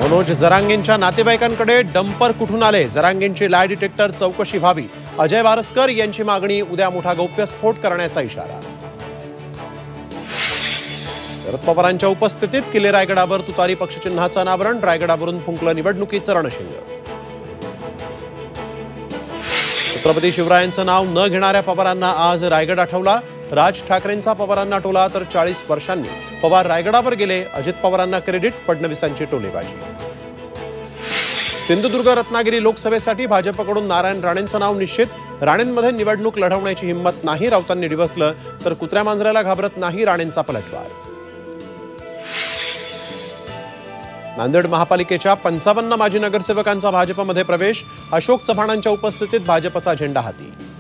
मनोज जरांगेंच्या नातेवाईकांकडे डंपर कुठून आले? जरांगेंची लाय डिटेक्टर चौकशी व्हावी. अजय बारस्कर यांची मागणी. उद्या मोठा गौप्यस्फोट करण्याचा इशारा. शरद पवारांच्या उपस्थितीत किल्ले रायगडावर तुतारी पक्षचिन्हाचं अनावरण. रायगडावरून फुंकलं निवडणुकीचं रणशिंग. छत्रपती शिवरायांचं नाव न घेणाऱ्या पवारांना आज रायगड आठवला. राज ठाकरेंचा पवारांना टोला तर 40 वर्षांनी पवार रायगडावर गेले. अजित पवारांना क्रेडिट, फडणवीसांची टोलेबाजी. सिंधुदुर्ग रत्नागिरी लोकसभेसाठी भाजपकडून नारायण राणेंचं नाव निश्चित. राणेंमध्ये निवडणूक लढवण्याची हिंमत नाही, राऊतांनी डिवसलं. तर कुत्र्या मांजराला घाबरत नाही, राणेंचा पलटवार. नांदेड महापालिकेच्या 55 माजी नगरसेवकांचा भाजपमध्ये प्रवेश. अशोक चव्हाणांच्या उपस्थितीत भाजपचा झेंडा हाती.